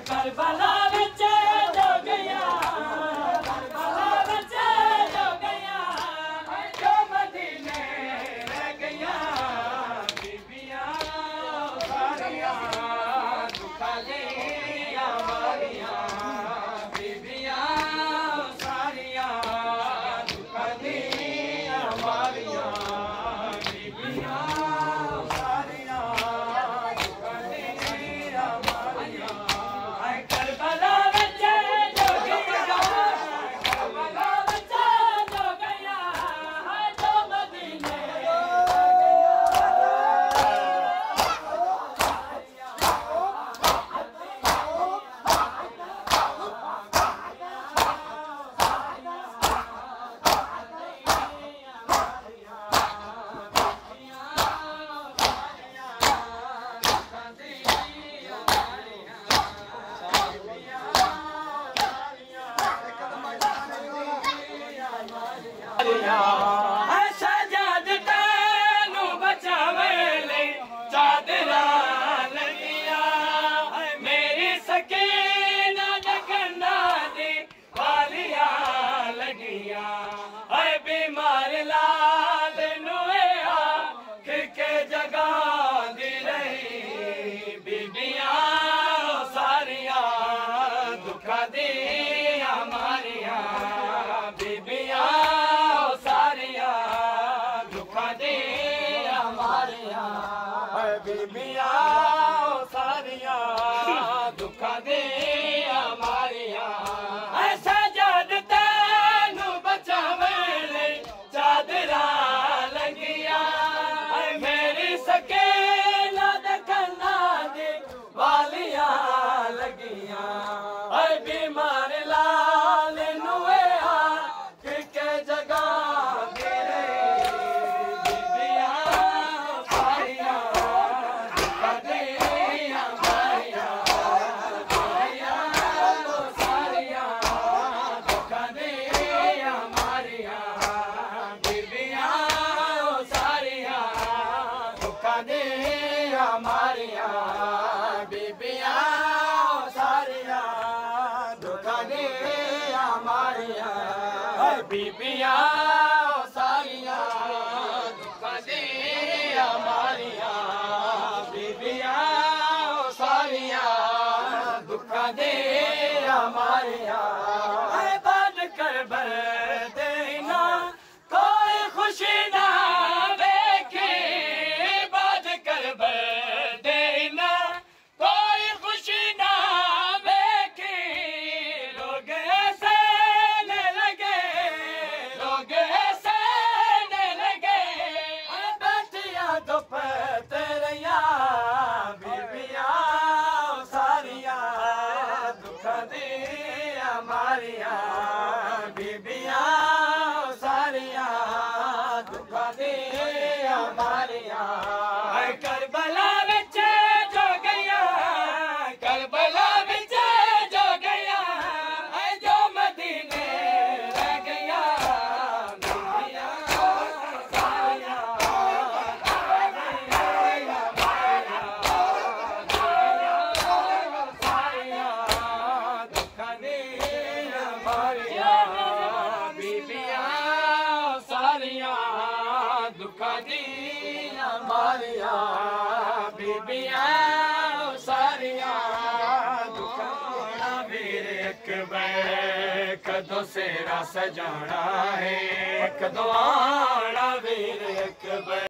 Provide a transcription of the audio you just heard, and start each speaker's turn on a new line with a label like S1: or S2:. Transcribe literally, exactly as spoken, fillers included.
S1: Karbala विच जो गया Karbala विच जो गया जो मदीने रह गया बीबियां सारियां दुखा दियां मारियां बीबियां सारियां दुखा दियां मारियां बीबियां सारियां दुखा दियां मारियां करबला विच जो गया करबला विच जो गया जो मदीने सजाद तैनू बचावे ले चादरा लगिया मेरी सकीना दे कन्ना दी वालिया लगिया ऐ बीमार लाल नुए आख के जगांदी रही बीबियां सारियां दुखा दियां मारियां बीबियां बीबियां सारियां दुखा दियां मारियां सजाद तैनू बचावे ले चादरा लगिया मेरी सकीना दे कन्ना दी वालियां लगिया बीमार लाल नुए आख के जगांदी मारिया बीबियां सारियां दुखा दियां मारिया बीबियां सारियां दुखा दियां मारिया बीबियां सारियां दुखा दियां मारिया बद कर बर देना कोई खुशी ना देखे बद कर बर मारिया बीबियां सारियां दुखा दियां मारिया करबला विच जो गया करबला विच जो गया जो मदीने रह गया बीबियां सारियां दुखा दियां मारिया बीबियां सारियां दुखा दियां मारिया बीबियां सारियां दुखा वीर अकबर कदों सेरा सजाना है कदों आना वीर अकबर।